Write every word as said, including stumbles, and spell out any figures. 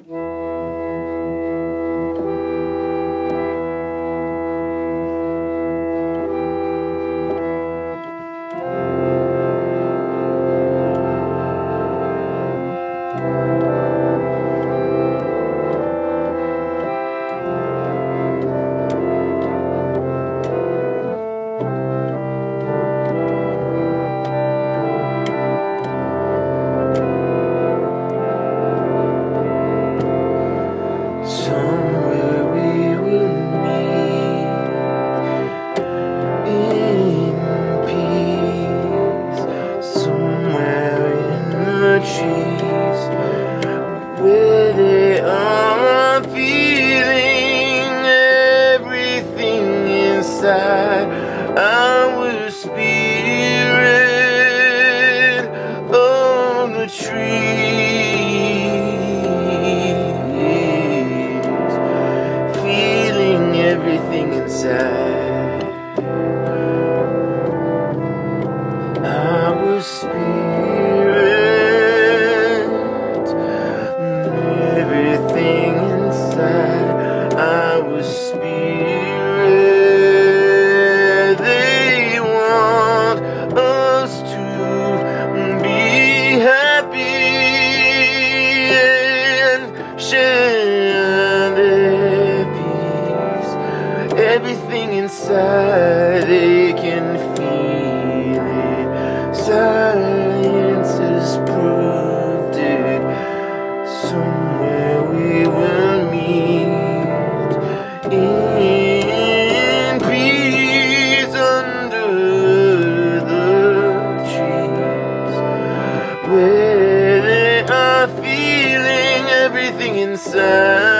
Somewhere we will meet in peace, somewhere in the trees where they are feeling everything inside our spirit on the tree. Everything inside our spirit, everything inside our spirit. They want us to be happy and share their peace. Everything inside, they can feel it. Science has proved it. Somewhere we will meet in peace under the trees where they are feeling everything inside